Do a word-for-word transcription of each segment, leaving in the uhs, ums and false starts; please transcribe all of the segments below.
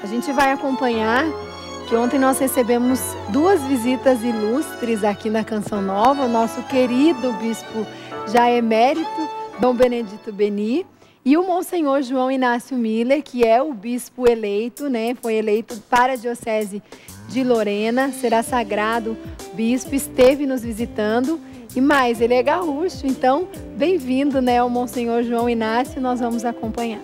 A gente vai acompanhar que ontem nós recebemos duas visitas ilustres aqui na Canção Nova, o nosso querido bispo já emérito, Dom Benedito Beni, e o Monsenhor João Inácio Miller, que é o bispo eleito, né? Foi eleito para a Diocese de Lorena, será sagrado bispo, esteve nos visitando. E mais, ele é gaúcho, então bem-vindo, né, ao Monsenhor João Inácio, nós vamos acompanhar.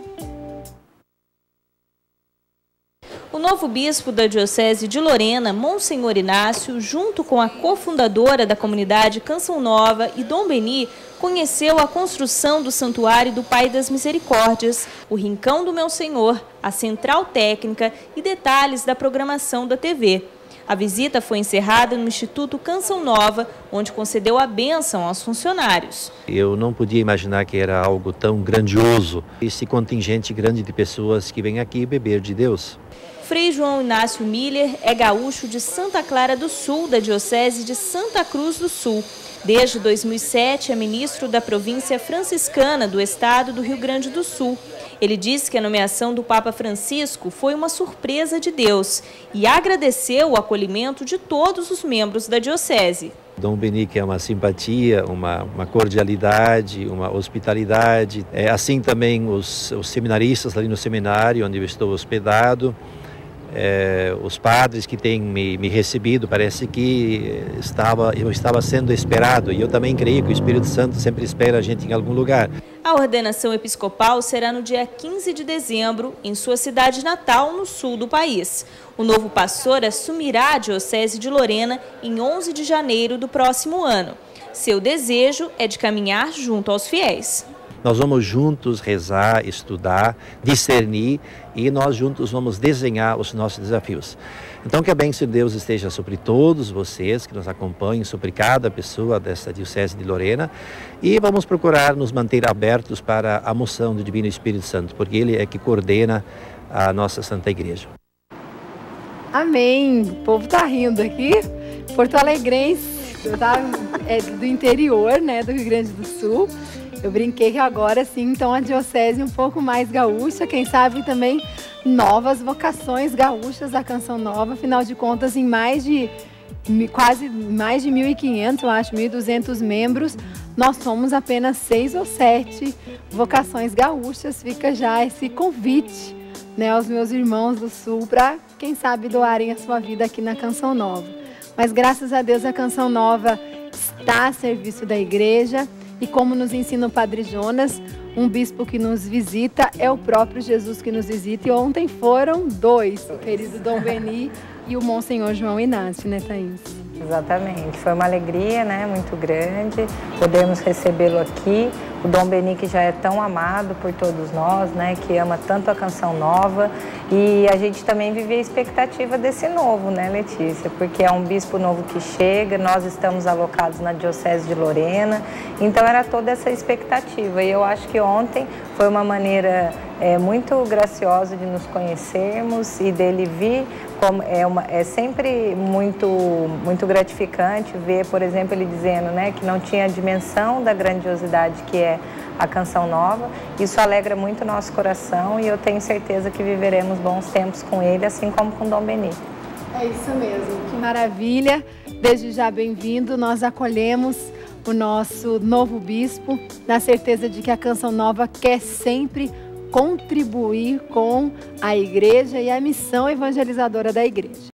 O novo bispo da Diocese de Lorena, Monsenhor Inácio, junto com a cofundadora da comunidade Canção Nova e Dom Beni, conheceu a construção do Santuário do Pai das Misericórdias, o Rincão do Meu Senhor, a Central Técnica e detalhes da programação da T V. A visita foi encerrada no Instituto Canção Nova, onde concedeu a bênção aos funcionários. Eu não podia imaginar que era algo tão grandioso, esse contingente grande de pessoas que vêm aqui beber de Deus. Frei João Inácio Miller é gaúcho de Santa Clara do Sul, da Diocese de Santa Cruz do Sul. Desde dois mil e sete é ministro da província franciscana do estado do Rio Grande do Sul. Ele disse que a nomeação do Papa Francisco foi uma surpresa de Deus e agradeceu o acolhimento de todos os membros da Diocese. Dom Beni, que é uma simpatia, uma, uma cordialidade, uma hospitalidade. É assim também os, os seminaristas ali no seminário onde eu estou hospedado. É, os padres que têm me, me recebido, parece que estava, eu estava sendo esperado, e eu também creio que o Espírito Santo sempre espera a gente em algum lugar. A ordenação episcopal será no dia quinze de dezembro, em sua cidade natal, no sul do país. O novo pastor assumirá a Diocese de Lorena em onze de janeiro do próximo ano. Seu desejo é de caminhar junto aos fiéis. Nós vamos juntos rezar, estudar, discernir e nós juntos vamos desenhar os nossos desafios. Então que a bênção de Deus esteja sobre todos vocês que nos acompanhem, sobre cada pessoa desta Diocese de Lorena, e vamos procurar nos manter abertos para a moção do Divino Espírito Santo, porque Ele é que coordena a nossa Santa Igreja. Amém! O povo está rindo aqui, Porto Alegrense, tá? É do interior, né, do Rio Grande do Sul. Eu brinquei que agora sim, então a diocese um pouco mais gaúcha, quem sabe também novas vocações gaúchas da Canção Nova, afinal de contas em mais de, quase mais de mil e quinhentos, eu acho, mil e duzentos membros, nós somos apenas seis ou sete vocações gaúchas, fica já esse convite, né, aos meus irmãos do Sul para, quem sabe, doarem a sua vida aqui na Canção Nova. Mas graças a Deus a Canção Nova está a serviço da igreja. E como nos ensina o Padre Jonas, um bispo que nos visita é o próprio Jesus que nos visita. E ontem foram dois, o querido Dom Beni e o Monsenhor João Inácio, né, Thaís? Exatamente, foi uma alegria, né, muito grande podermos recebê-lo aqui. O Dom Beni, que já é tão amado por todos nós, né, que ama tanto a Canção Nova, e a gente também vive a expectativa desse novo, né, Letícia, porque é um bispo novo que chega, nós estamos alocados na Diocese de Lorena, então era toda essa expectativa, e eu acho que ontem foi uma maneira é, muito graciosa de nos conhecermos e dele vir. Como é, uma, é sempre muito, muito gratificante ver, por exemplo, ele dizendo, né, que não tinha a dimensão da grandiosidade que é a Canção Nova. Isso alegra muito o nosso coração e eu tenho certeza que viveremos bons tempos com ele, assim como com Dom Beni. É isso mesmo, que maravilha. Desde já bem-vindo, nós acolhemos o nosso novo bispo, na certeza de que a Canção Nova quer sempre contribuir com a igreja e a missão evangelizadora da igreja.